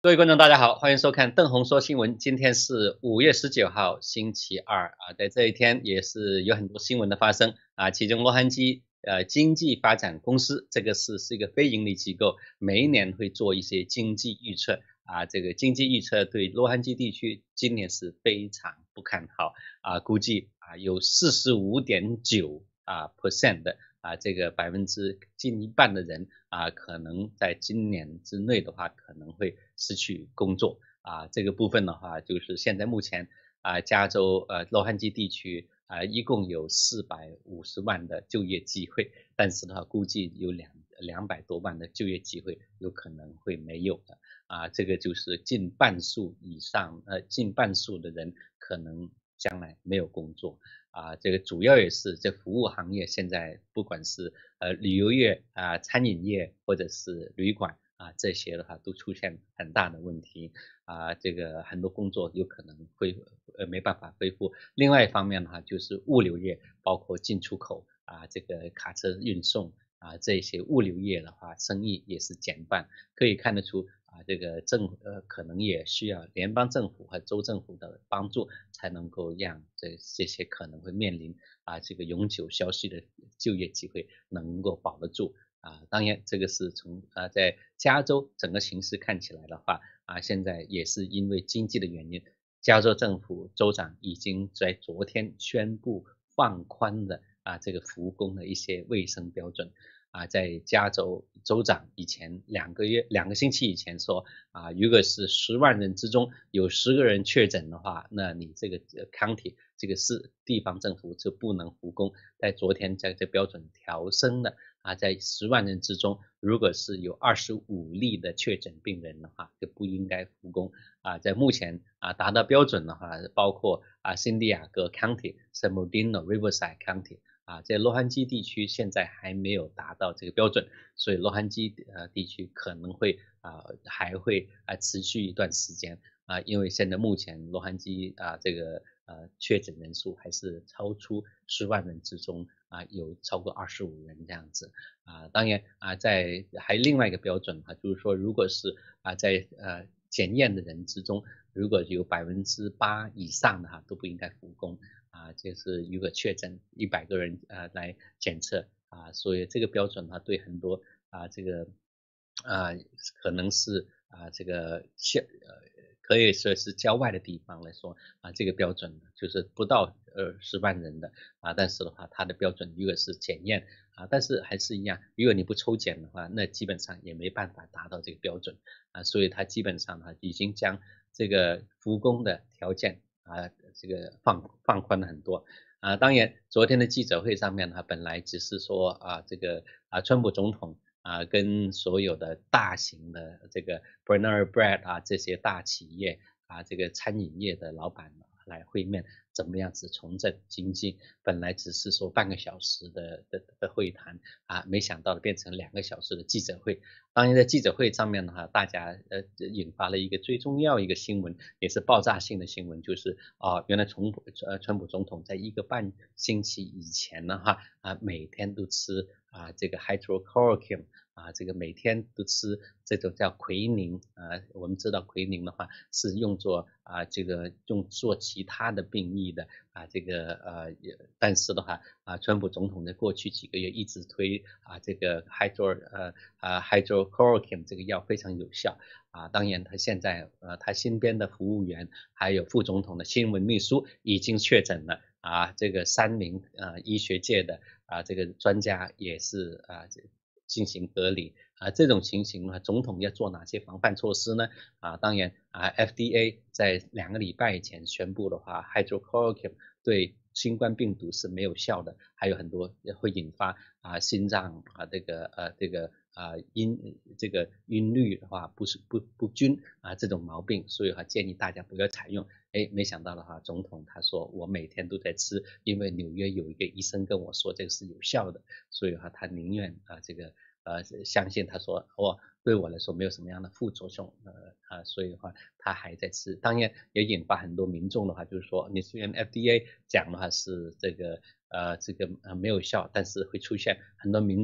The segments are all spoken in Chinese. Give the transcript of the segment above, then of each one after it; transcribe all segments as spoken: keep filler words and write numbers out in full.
各位观众，大家好，欢迎收看邓红说新闻。今天是五月十九号，星期二啊，在这一天也是有很多新闻的发生啊。其中，洛杉矶呃经济发展公司这个是是一个非盈利机构，每一年会做一些经济预测啊。这个经济预测对洛杉矶地区今年是非常不看好啊，估计啊有四十五点九啊 percent 的。啊，这个百分之近一半的人啊，可能在今年之内的话，可能会失去工作啊。这个部分的话，就是现在目前啊，加州呃洛杉矶地区啊，一共有四百五十万的就业机会，但是的话，估计有两两百多万的就业机会有可能会没有的啊。这个就是近半数以上，呃，近半数的人可能将来没有工作。啊，这个主要也是这服务行业现在不管是呃旅游业啊、餐饮业或者是旅馆啊这些的话都出现很大的问题啊，这个很多工作有可能会呃没办法恢复。另外一方面的话就是物流业，包括进出口啊，这个卡车运送啊这些物流业的话，生意也是减半，可以看得出。啊，这个政呃可能也需要联邦政府和州政府的帮助，才能够让这这些可能会面临啊这个永久消失的就业机会能够保得住啊。当然，这个是从啊在加州整个形势看起来的话啊，现在也是因为经济的原因，加州政府州长已经在昨天宣布放宽了啊这个服工的一些卫生标准。啊，在加州州长以前两个月两个星期以前说啊，如果是十万人之中有十个人确诊的话，那你这个 county 这个市地方政府就不能复工。在昨天在这标准调升了啊，在十万人之中，如果是有二十五例的确诊病人的话，就不应该复工啊。在目前啊达到标准的话，包括啊辛迪亚哥 County、San Bernardino、Riverside County。啊，在洛杉矶地区现在还没有达到这个标准，所以洛杉矶呃地区可能会啊还会啊持续一段时间啊，因为现在目前洛杉矶啊这个呃确诊人数还是超出十万人之中啊有超过二十五人这样子啊。当然啊，在还另外一个标准哈，就是说如果是啊在呃检验的人之中，如果有百分之八以上的哈都不应该复工。啊，就是如果确诊一百个人啊来检测啊，所以这个标准呢对很多啊这个啊可能是啊这个校呃可以说是郊外的地方来说啊，这个标准就是不到呃十万人的啊，但是的话它的标准如果是检验啊，但是还是一样，如果你不抽检的话，那基本上也没办法达到这个标准啊，所以它基本上呢已经将这个复工的条件。啊，这个放放宽了很多啊。当然，昨天的记者会上面呢，本来只是说啊，这个啊，川普总统啊，跟所有的大型的这个 Panera Bread 啊这些大企业啊，这个餐饮业的老板来会面，怎么样子重振经济？本来只是说半个小时的的的会谈啊，没想到变成两个小时的记者会。当然，在记者会上面的话，大家呃引发了一个最重要一个新闻，也是爆炸性的新闻，就是啊，原来川普呃川普总统在一个半星期以前的话啊，每天都吃啊这个 hydrochloroquine 啊，这个每天都吃这种叫奎宁啊，我们知道奎宁的话是用作啊这个用作其他的病疫的啊这个呃，但是的话啊，川普总统在过去几个月一直推啊这个 hydro 呃啊 hydrochloroquine 这个药非常有效啊，当然他现在呃他身边的服务员还有副总统的新闻秘书已经确诊了啊，这个三名呃医学界的啊这个专家也是啊进行隔离啊，这种情形呢，总统要做哪些防范措施呢？啊，当然啊 ，F D A 在两个礼拜以前宣布的话 ，hydrochloroquine 对新冠病毒是没有效的，还有很多会引发啊心脏啊这个呃这个啊晕这个晕率的话不是不不均啊这种毛病，所以话建议大家不要采用。哎，没想到的话，总统他说我每天都在吃，因为纽约有一个医生跟我说这个是有效的，所以话他宁愿啊这个呃相信他说我对我来说没有什么样的副作用，呃啊，所以的话他还在吃。当然也引发很多民众的话，就是说你虽然 F D A 讲的话是这个呃这个呃没有效，但是会出现很多民众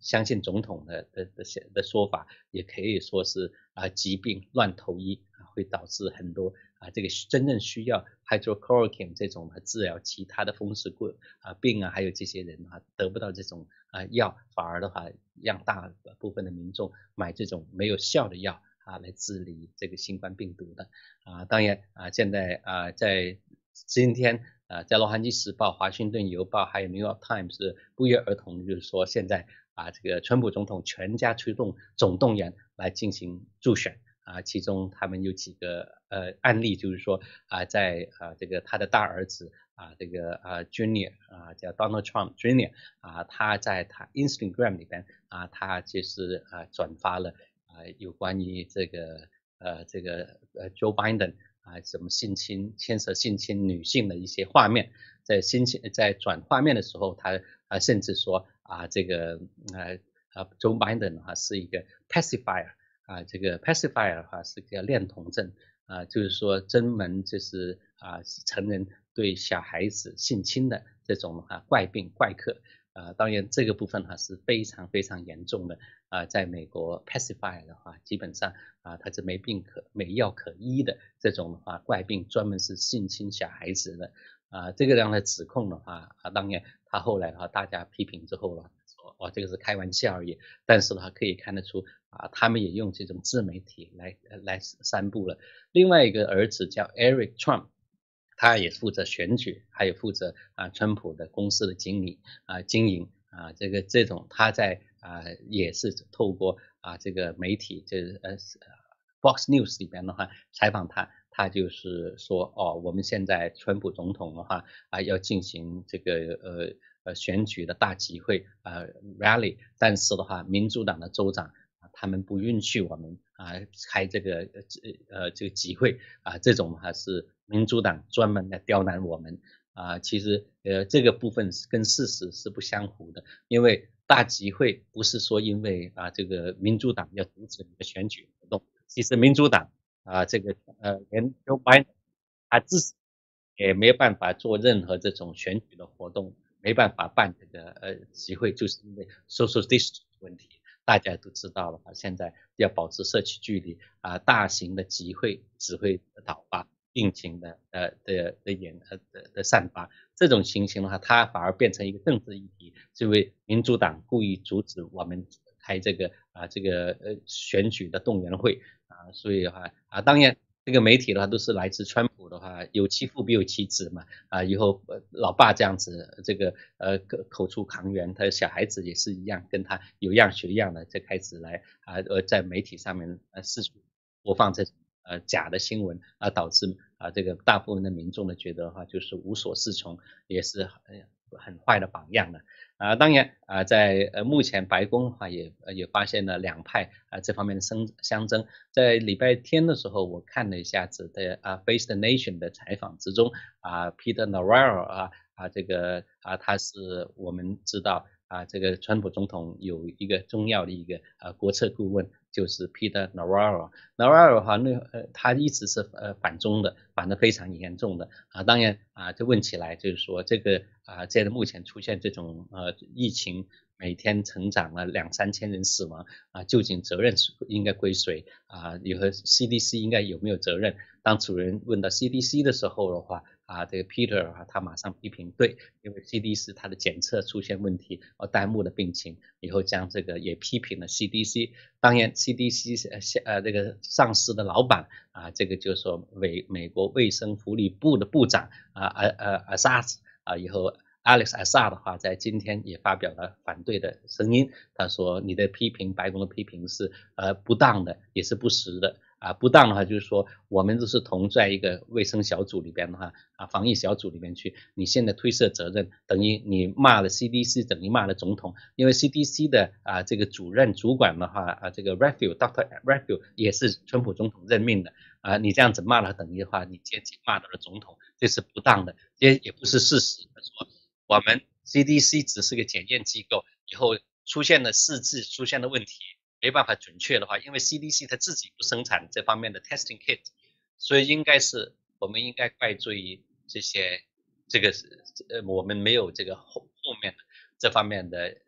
相信总统的的的的说法，也可以说是啊疾病乱投医啊，会导致很多啊这个真正需要 hydrochloroquine 这种啊治疗其他的风湿过啊病啊，还有这些人啊得不到这种啊药，反而的话让大部分的民众买这种没有效的药啊来治理这个新冠病毒的啊。当然啊，现在啊在今天啊，在洛杉矶时报、华盛顿邮报还有 New York Times 不约而同就是说，现在啊这个川普总统全家出动总动员来进行助选啊，其中他们有几个呃案例，就是说啊在啊这个他的大儿子啊这个啊 Junior 啊叫 Donald Trump Junior 啊他在他 Instagram 里边啊他就是啊转发了啊有关于这个呃这个呃 Joe Biden。啊，什么性侵、牵涉性侵女性的一些画面，在性侵在转画面的时候，他啊甚至说啊，这个呃啊，Joe Biden 啊是一个 pacifier 啊，这个 pacifier 的话是个恋童症啊，就是说专门就是啊成人对小孩子性侵的这种啊怪病怪客。啊，当然这个部分哈是非常非常严重的啊，在美国 pacifier 的话，基本上啊它是没病可没药可医的这种的话怪病，专门是性侵小孩子的啊，这个样的指控的话啊，当然他后来的话大家批评之后了，说哦这个是开玩笑而已，但是的话可以看得出啊，他们也用这种自媒体来来散布了。另外一个儿子叫 Eric Trump。他也负责选举，还有负责啊川普的公司的经理啊经营啊这个这种他在啊也是透过啊这个媒体就是呃 Fox News 里边的话采访他，他就是说哦我们现在川普总统的话啊要进行这个呃呃选举的大集会啊 rally， 但是的话民主党的州长他们不允许我们啊开这个呃这个集会啊，这种还是民主党专门来刁难我们啊。其实呃这个部分跟事实是不相符的，因为大集会不是说因为啊这个民主党要阻止你的选举活动，其实民主党啊这个呃连 Joe Biden 他自己也没办法做任何这种选举的活动，没办法办这个呃集会，就是因为 social distance 问题。大家都知道了啊，现在要保持社区距离啊，大型的集会只会导发病情的呃的的演呃的的散发，这种情形的话，它反而变成一个政治议题，是因为民主党故意阻止我们开这个啊这个呃选举的动员会啊，所以的话啊，当然这个媒体的话都是来自川普的话，有其父必有其子嘛啊，以后呃老爸这样子这个呃口口出狂言，他的小孩子也是一样，跟他有样学样的，就开始来啊呃在媒体上面呃四处播放这呃假的新闻啊，导致啊这个大部分的民众呢觉得的话就是无所适从，也是很很坏的榜样了。啊，当然啊，在呃目前白宫的话也也发现了两派啊这方面的相相争。在礼拜天的时候，我看了一下子的啊 Face the Nation 的采访之中啊 Peter Navarro 啊啊这个啊他是我们知道啊这个川普总统有一个重要的一个啊国策顾问，就是 Peter Navarro。Navarro 哈那呃他一直是呃反中的，反的非常严重的啊。当然啊，就问起来就是说这个啊，在目前出现这种呃疫情，每天成长了两三千人死亡啊，究竟责任是应该归谁啊？有和 C D C 应该有没有责任？当主人问到 C D C 的时候的话啊，这个 Peter 啊，他马上批评对，因为 C D C 它的检测出现问题，而耽误了病情，以后将这个也批评了 C D C。当然 C D C 呃呃这个上市的老板啊，这个就是说美美国卫生福利部的部长啊呃呃呃 SARS 啊，以后 Alex Azar 的话，在今天也发表了反对的声音。他说：“你的批评，白宫的批评是呃不当的，也是不实的啊。不当的话，就是说我们都是同在一个卫生小组里边的话啊，防疫小组里面去。你现在推卸责任，等于你骂了 C D C，等于骂了总统。因为 C D C 的啊这个主任主管的话啊，这个 Redfield Doctor Redfield 也是川普总统任命的啊。你这样子骂了，等于的话，你间接骂到了总统，这是不当的，也也不是事实。说。”我们 C D C 只是个检验机构，以后出现了事迹，出现了问题，没办法准确的话，因为 C D C 它自己不生产这方面的 testing kit，所以应该是我们应该怪罪于这些这个是呃我们没有这个后后面的这方面的呃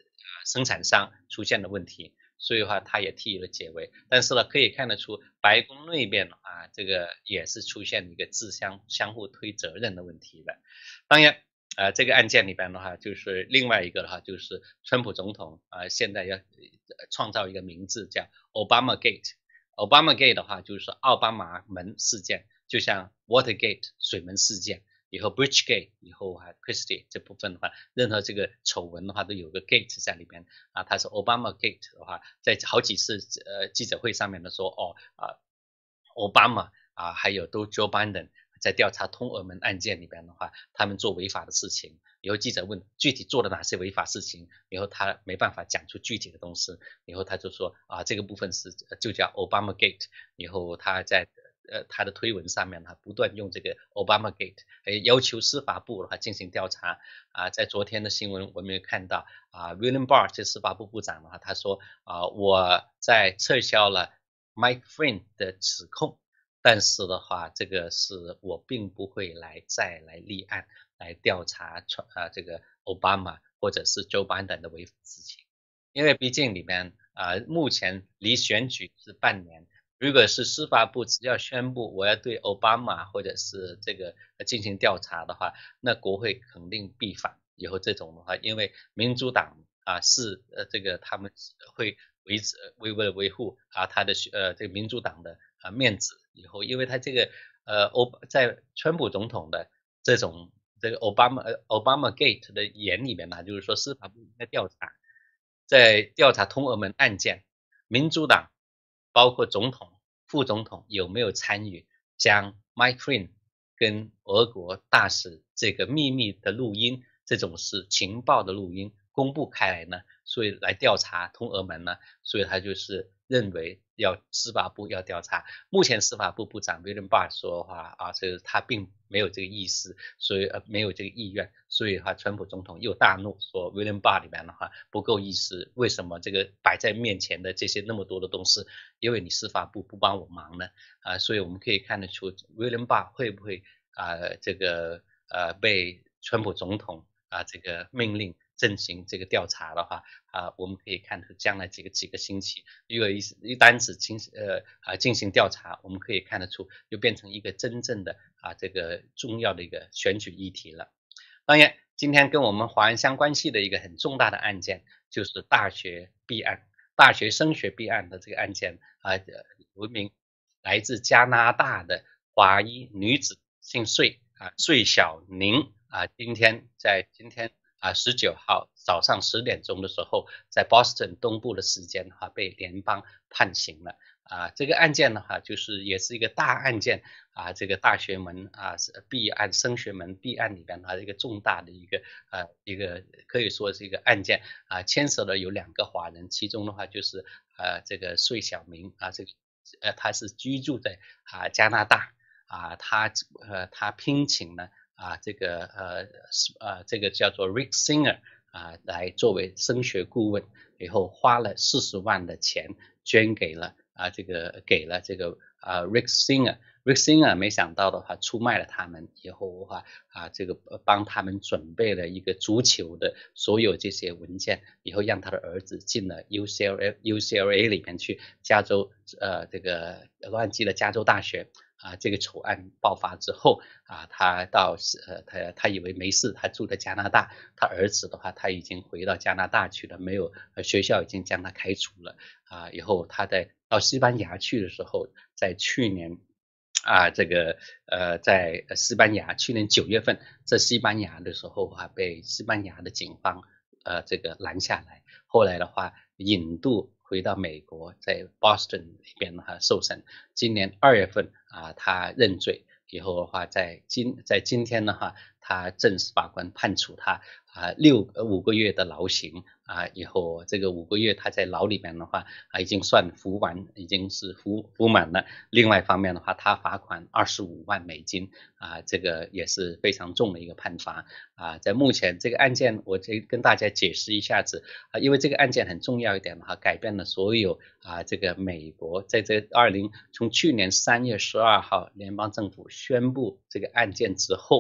生产商出现了问题，所以的话他也替了解围。但是呢，可以看得出白宫那边啊，这个也是出现一个自相相互推责任的问题的。当然，呃，这个案件里边的话，就是另外一个的话，就是川普总统啊、呃，现在要创造一个名字叫 Obama Gate。Obama Gate 的话，就是奥巴马门事件，就像 Watergate 水门事件。以后 Bridgegate 以后还 Christie 这部分的话，任何这个丑闻的话都有个 gate 在里边啊。它是 Obama Gate 的话，在好几次呃记者会上面的说哦啊，奥巴马啊还有都 Joe Biden 在调查通俄门案件里边的话，他们做违法的事情。以后记者问具体做了哪些违法事情，以后他没办法讲出具体的东西，以后他就说啊这个部分是就叫 Obama Gate。以后他在呃，他的推文上面呢，不断用这个 Obama Gate， 还要求司法部的话进行调查啊。在昨天的新闻我们也看到啊 ，William Barr 这司法部部长的话，他说啊，我在撤销了 Mike Flynn 的指控，但是的话，这个是我并不会来再来立案来调查啊这个 Obama 或者是 Joe Biden 的违法事情，因为毕竟里面啊，目前离选举是半年。如果是司法部只要宣布我要对奥巴马或者是这个进行调查的话，那国会肯定必反。以后这种的话，因为民主党啊是呃这个他们会维持为为了维护啊他的呃这个民主党的啊面子。以后因为他这个呃欧在川普总统的这种这个奥巴马呃奥巴马 Gate 的眼里面呢，就是说司法部应该调查，在调查通俄门案件，民主党包括总统、副总统有没有参与将 Mike Flynn 跟俄国大使这个秘密的录音，这种是情报的录音公布开来呢？所以来调查通俄门呢？所以他就是认为要司法部要调查。目前司法部部长 William Barr 说的话啊，这个他并没有这个意思，所以呃没有这个意愿，所以的话，川普总统又大怒说 William Barr 里面的话不够意思，为什么这个摆在面前的这些那么多的东西，因为你司法部不帮我忙呢？啊，所以我们可以看得出 William Barr 会不会啊这个呃被川普总统啊这个命令进行这个调查的话啊，我们可以看出将来几个几个星期，如果一一单子进呃啊进行调查，我们可以看得出就变成一个真正的啊这个重要的一个选举议题了。当然，今天跟我们华人相关系的一个很重大的案件，就是大学弊案、大学升学弊案的这个案件啊，有一名来自加拿大的华裔女子，姓穗啊，穗小宁啊，今天在今天啊十九号早上十点钟的时候，在 Boston 东部的时间哈、啊、被联邦判刑了。啊，这个案件的话，就是也是一个大案件啊，这个大学门啊弊案、升学门弊案里边的一个重大的一个呃一个可以说是一个案件啊，牵涉了有两个华人，其中的话就是呃这个穗小明啊，这个呃他是居住在啊加拿大啊，他呃他聘请了啊这个呃呃这个叫做 Rick Singer 啊来作为升学顾问，以后花了四十万的钱捐给了。啊，这个给了这个啊 Rick Singer，Rick Singer 没想到的话出卖了他们以后的话啊，这个帮他们准备了一个足球的所有这些文件，以后让他的儿子进了 U C L A U C L A 里面去，加州呃这个洛杉矶的加州大学。啊，这个丑案爆发之后啊，他到呃他他以为没事，他住在加拿大，他儿子的话他已经回到加拿大去了，没有学校已经将他开除了啊，以后他在到西班牙去的时候，在去年啊这个呃在西班牙去年九月份在西班牙的时候啊，被西班牙的警方呃这个拦下来，后来的话引渡回到美国，在 Boston 里边的话受审。今年二月份啊，他认罪以后的话，在今在今天的话，他正式法官判处他啊六五个月的牢刑啊，以后这个五个月他在牢里面的话啊，已经算服完，已经是服服满了。另外一方面的话，他罚款二十五万美金啊，这个也是非常重的一个判罚啊。在目前这个案件，我这跟大家解释一下子啊，因为这个案件很重要一点的话，改变了所有啊这个美国在这二零从去年三月十二号联邦政府宣布这个案件之后，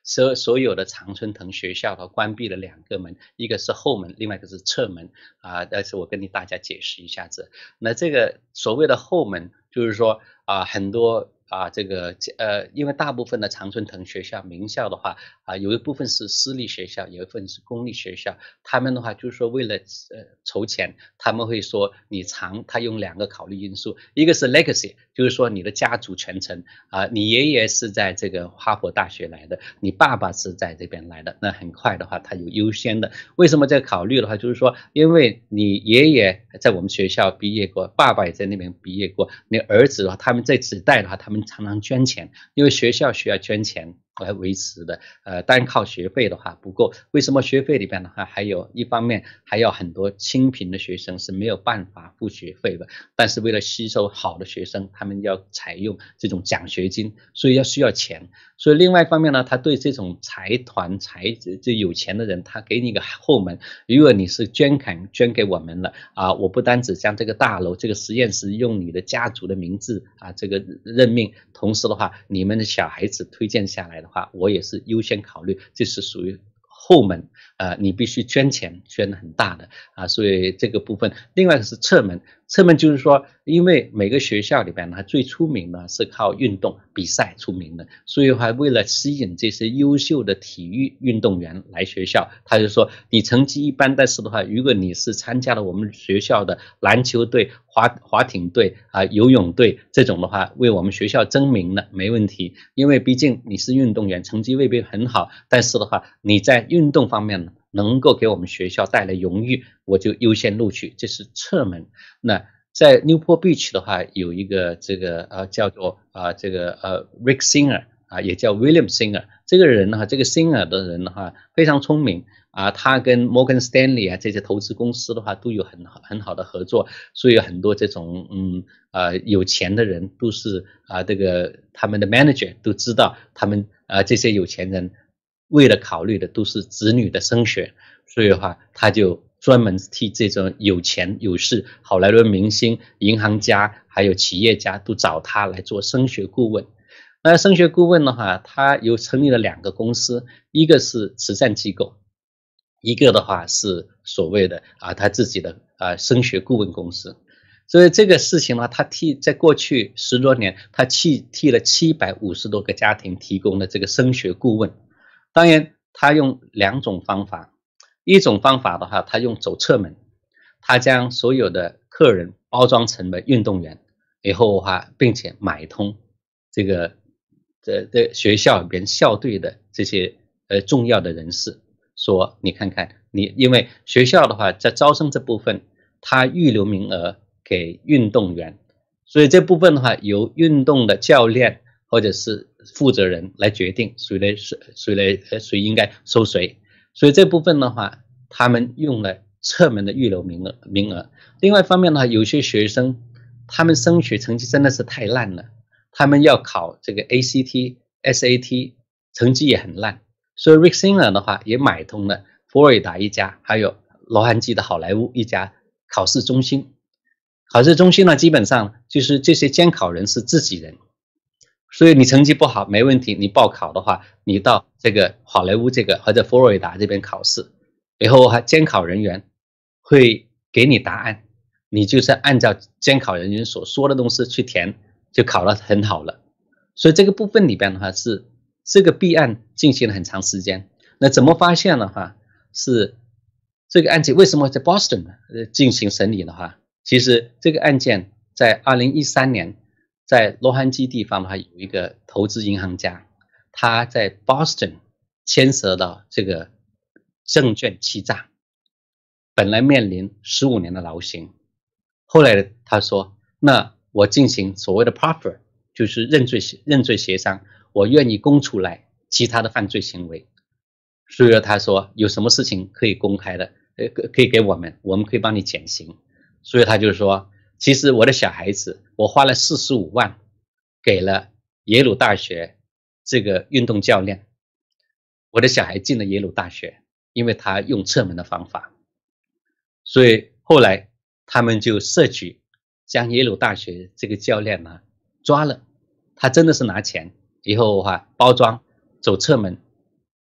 所所有的常春藤学校的关闭了两个门，一个是后门，另外一个是侧门啊。但是我跟你大家解释一下子，那这个所谓的后门，就是说啊，很多啊这个呃，因为大部分的常春藤学校名校的话啊，有一部分是私立学校，有一部分是公立学校，他们的话就是说为了呃筹钱，他们会说你常，他用两个考虑因素，一个是 legacy， 就是说你的家族传承啊，你爷爷是在这个哈佛大学来的，你爸爸是在这边来的，那很快的话他有优先的。为什么在考虑的话，就是说因为你爷爷在我们学校毕业过，爸爸也在那边毕业过，你儿子的话，他们这几代的话，他们常常捐钱，因为学校需要捐钱来维持的，呃，单靠学费的话不够。为什么学费里边的话，还有一方面还有很多清贫的学生是没有办法付学费的，但是为了吸收好的学生，他们要采用这种奖学金，所以要需要钱。所以另外一方面呢，他对这种财团财这有钱的人，他给你一个后门，如果你是捐款捐给我们了啊，我不单只将这个大楼这个实验室用你的家族的名字啊这个任命，同时的话你们的小孩子推荐下来的话，我也是优先考虑，这是属于后门，呃，你必须捐钱捐的很大的啊，所以这个部分。另外是侧门，侧门就是说，因为每个学校里边呢，最出名的是靠运动比赛出名的，所以还为了吸引这些优秀的体育运动员来学校，他就说你成绩一般，但是的话，如果你是参加了我们学校的篮球队、滑滑艇队啊、游泳队这种的话，为我们学校争名了，没问题，因为毕竟你是运动员，成绩未必很好，但是的话你在运动方面能够给我们学校带来荣誉，我就优先录取，这是侧门。那在 Newport Beach 的话，有一个这个呃叫做啊、呃、这个呃 Rick Singer 啊，也叫 William Singer， 这个人呢，这个 Singer 的人的话非常聪明啊，他跟 Morgan Stanley 啊这些投资公司的话都有很好很好的合作，所以很多这种嗯呃有钱的人都是啊这个他们的 manager 都知道他们啊这些有钱人为了考虑的都是子女的升学，所以的话他就专门替这种有钱有势好莱坞明星、银行家还有企业家都找他来做升学顾问。那升学顾问的话，他有成立了两个公司，一个是慈善机构，一个的话是所谓的啊他自己的啊升学顾问公司。所以这个事情呢，他替在过去十多年，他替替了七百五十多个家庭提供了这个升学顾问。当然，他用两种方法，一种方法的话，他用走侧门，他将所有的客人包装成为运动员，以后的话，并且买通这个这这学校里边校队的这些呃重要的人士，说你看看你，因为学校的话在招生这部分，他预留名额给运动员，所以这部分的话由运动的教练或者是负责人来决定谁来谁谁来谁应该收谁，所以这部分的话，他们用了侧门的预留名额名额。另外一方面的话，有些学生他们升学成绩真的是太烂了，他们要考这个 A C T、S A T， 成绩也很烂，所以 Rick Singer 的话也买通了佛罗里达一家，还有洛杉矶的好莱坞一家考试中心。考试中心呢，基本上就是这些监考人是自己人，所以你成绩不好没问题，你报考的话，你到这个好莱坞这个或者佛罗里达这边考试，以后还监考人员会给你答案，你就是按照监考人员所说的东西去填，就考得很好了。所以这个部分里边的话是这个弊案进行了很长时间。那怎么发现的话，是这个案件为什么在 Boston 进行审理的话，其实这个案件在二零一三年在洛杉矶地方的话，有一个投资银行家，他在 Boston 牵涉到这个证券欺诈，本来面临十五年的牢刑，后来他说，那我进行所谓的 proffer， 就是认罪认罪协商，我愿意供出来其他的犯罪行为，所以他说有什么事情可以公开的，呃，可以给我们，我们可以帮你减刑。所以他就说，其实我的小孩子，我花了四十五万给了耶鲁大学这个运动教练，我的小孩进了耶鲁大学，因为他用侧门的方法。所以后来他们就设局将耶鲁大学这个教练呢抓了，他真的是拿钱以后的话包装走侧门，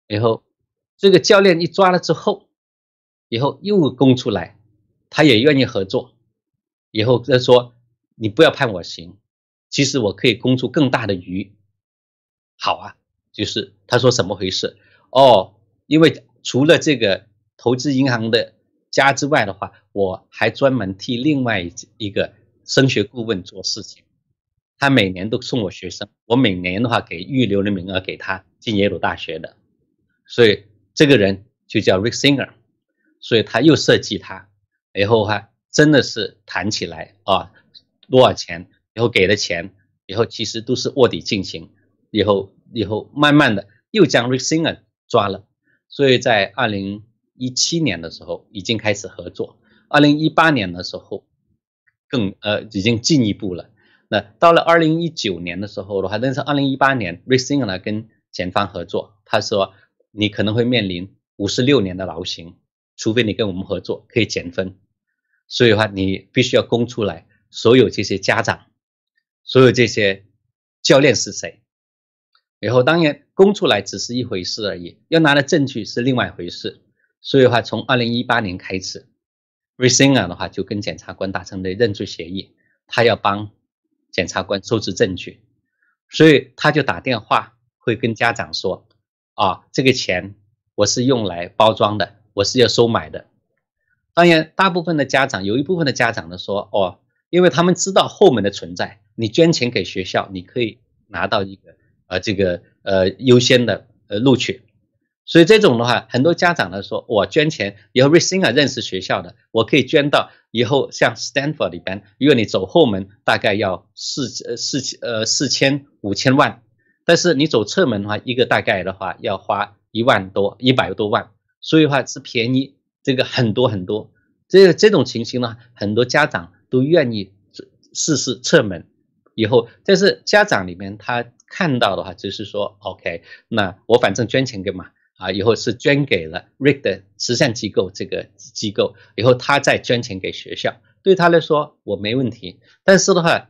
以后这个教练一抓了之后，以后又供出来，他也愿意合作，以后他说你不要判我刑，其实我可以供出更大的鱼。好啊，就是他说怎么回事？哦，因为除了这个投资银行的家之外的话，我还专门替另外一个升学顾问做事情。他每年都送我学生，我每年的话给预留的名额给他进耶鲁大学的，所以这个人就叫 Rick Singer， 所以他又设计他，以后哈真的是谈起来啊，多少钱，以后给的钱，以后其实都是卧底进行，以后以后慢慢的又将 Rick Singer 抓了，所以在二零一七年的时候已经开始合作，二零一八年的时候更呃已经进一步了。那到了二零一九年的时候的话，但是二零一八年 Rick Singer 呢跟检方合作，他说你可能会面临五十六年的牢刑，除非你跟我们合作可以减分，所以的话你必须要供出来所有这些家长，所有这些教练是谁，然后当然供出来只是一回事而已，要拿的证据是另外一回事，所以的话从二零一八年开始 Rick Singer 的话就跟检察官达成了认罪协议，他要帮检察官收集证据，所以他就打电话会跟家长说啊，这个钱我是用来包装的，我是要收买的。当然大部分的家长，有一部分的家长呢说哦，因为他们知道后门的存在，你捐钱给学校你可以拿到一个呃这个呃优先的呃录取，所以这种的话很多家长呢说我捐钱以后 Rick Singer 认识学校的，我可以捐到以后像 Stanford 里边，如果你走后门大概要四呃四呃四千五千万，但是你走侧门的话一个大概的话要花一万多一百多万，所以的话是便宜这个很多很多，这个这种情形呢很多家长都愿意试试侧门，以后但是家长里面他看到的话就是说 OK 那我反正捐钱给嘛啊，以后是捐给了 Rick 的慈善机构，这个机构以后他再捐钱给学校，对他来说我没问题，但是的话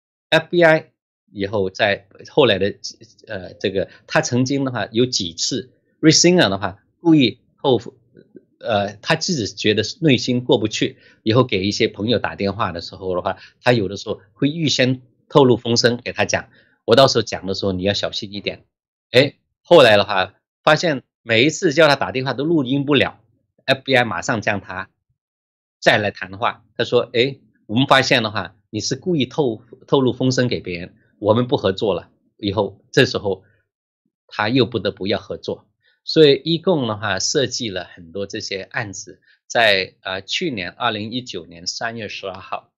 F B I 以后在后来的呃这个他曾经的话有几次 Rick Singer 的话故意后呃他自己觉得内心过不去，以后给一些朋友打电话的时候的话，他有的时候会预先透露风声给他讲，我到时候讲的时候你要小心一点。哎，后来的话发现每一次叫他打电话都录音不了， F B I 马上将他再来谈话，他说哎，我们发现的话你是故意透透露风声给别人，我们不合作了，以后这时候他又不得不要合作，所以一共的话设计了很多这些案子，在呃去年二零一九年三月十二号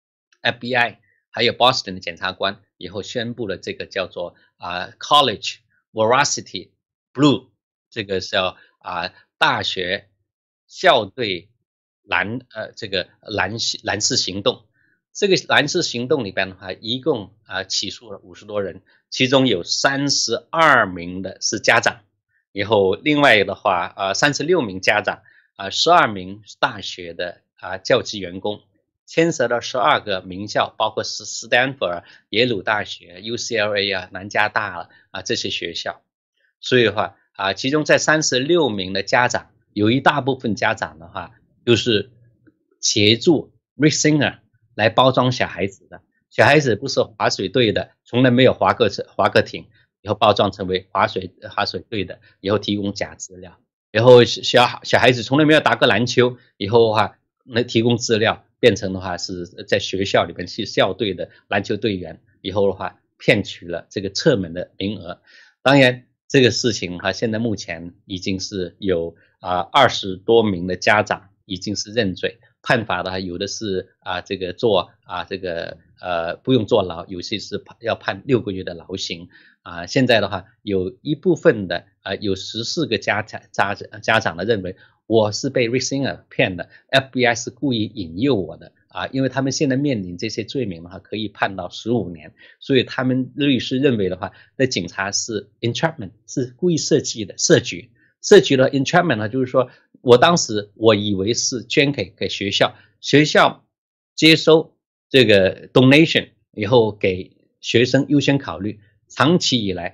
F B I 还有 Boston 的检察官以后宣布了这个叫做啊、呃、College Veracity Blue， 这个叫啊、呃、大学校对蓝呃这个蓝蓝式行动，这个蓝式行动里边的话一共啊、呃、起诉了五十多人，其中有三十二名的是家长，以后另外的话啊三十六名家长啊十二名大学的啊教职员工，牵涉到十二个名校，包括斯斯坦福、耶鲁大学、U C L A 啊、南加大啊这些学校。所以的话啊，其中在三十六名的家长，有一大部分家长的话，就是协助 Rick Singer 来包装小孩子的。小孩子不是滑水队的，从来没有滑过滑过艇，以后包装成为滑水滑水队的，以后提供假资料。然后小小孩子从来没有打过篮球，以后的话能提供资料。变成的话是在学校里面是校队的篮球队员，以后的话骗取了这个侧门的名额。当然这个事情哈，现在目前已经是有啊二十多名的家长已经是认罪，判罚的话有的是啊这个坐啊这个呃不用坐牢，有些是要判六个月的牢刑啊。现在的话有一部分的啊有十四个家长家家长的认为我是被 Rick Singer 骗的 ，F B I 是故意引诱我的啊，因为他们现在面临这些罪名的话，可以判到十五年，所以他们律师认为的话，那警察是 entrapment， 是故意设计的设局，设局的 entrapment 呢，就是说我当时我以为是捐给给学校，学校接收这个 donation 以后给学生优先考虑，长期以来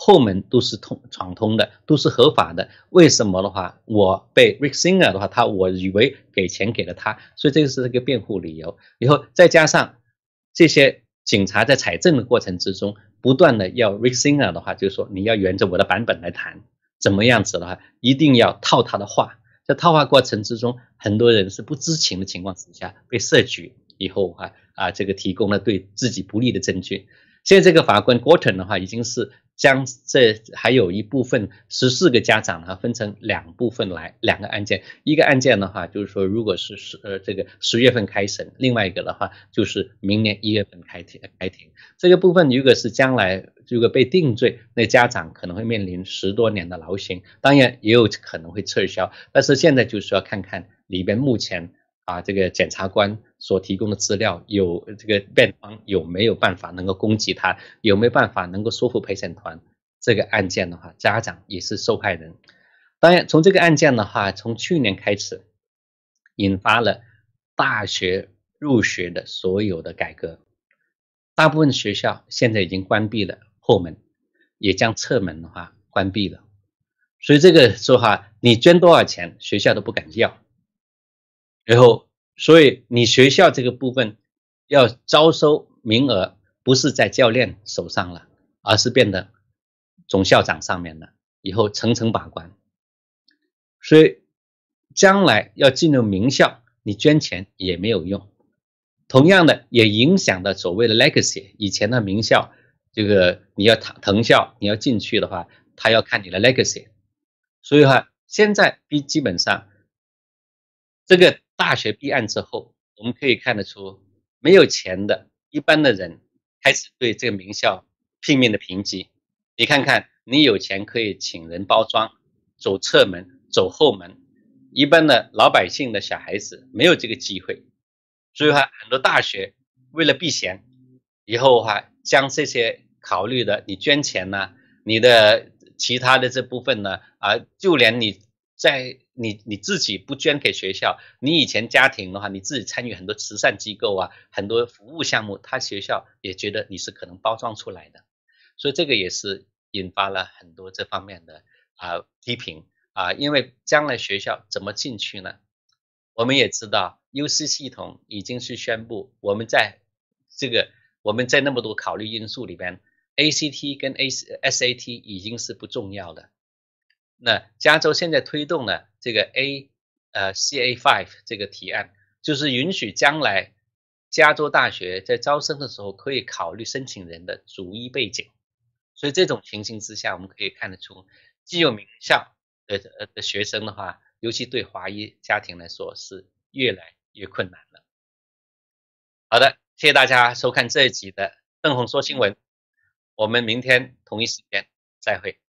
后门都是通闯通的，都是合法的。为什么的话，我被 Rick Singer 的话，他我以为给钱给了他，所以这个是这个辩护理由。以后再加上这些警察在采证的过程之中，不断的要 Rick Singer 的话，就是说你要沿着我的版本来谈，怎么样子的话，一定要套他的话。在套话过程之中，很多人是不知情的情况之下被设局，以后啊啊这个提供了对自己不利的证据。现在这个法官 Gorton 的话，已经是将这还有一部分十四个家长呢分成两部分来两个案件，一个案件的话就是说，如果是十呃这个十月份开审，另外一个的话就是明年一月份开庭开庭。这个部分如果是将来如果被定罪，那家长可能会面临十多年的劳刑，当然也有可能会撤销，但是现在就是要看看里边目前啊，这个检察官所提供的资料有这个辩方有没有办法能够攻击他，有没有办法能够说服陪审团。这个案件的话，家长也是受害人。当然，从这个案件的话，从去年开始，引发了大学入学的所有的改革。大部分学校现在已经关闭了后门，也将侧门的话关闭了。所以这个说话，你捐多少钱，学校都不敢要。然后，所以你学校这个部分要招收名额，不是在教练手上了，而是变得总校长上面了，以后层层把关。所以将来要进入名校，你捐钱也没有用。同样的，也影响到所谓的 legacy。以前的名校，这个你要藤校，你要进去的话，他要看你的 legacy。所以话，现在基本上这个大学闭案之后，我们可以看得出，没有钱的一般的人开始对这个名校拼命的评级。你看看，你有钱可以请人包装，走侧门，走后门，一般的老百姓的小孩子没有这个机会。所以话，很多大学为了避嫌，以后的话将这些考虑的，你捐钱呢、啊，你的其他的这部分呢，啊，就连你在你你自己不捐给学校，你以前家庭的话，你自己参与很多慈善机构啊，很多服务项目，他学校也觉得你是可能包装出来的，所以这个也是引发了很多这方面的啊批评啊，因为将来学校怎么进去呢？我们也知道 U C 系统已经是宣布，我们在这个我们在那么多考虑因素里边 ，A C T 跟 S A T 已经是不重要的。那加州现在推动了这个 A 呃 C A 五 这个提案，就是允许将来加州大学在招生的时候可以考虑申请人的族裔背景。所以这种情形之下，我们可以看得出，既有名校的的学生的话，尤其对华裔家庭来说是越来越困难了。好的，谢谢大家收看这一集的邓红说新闻，我们明天同一时间再会。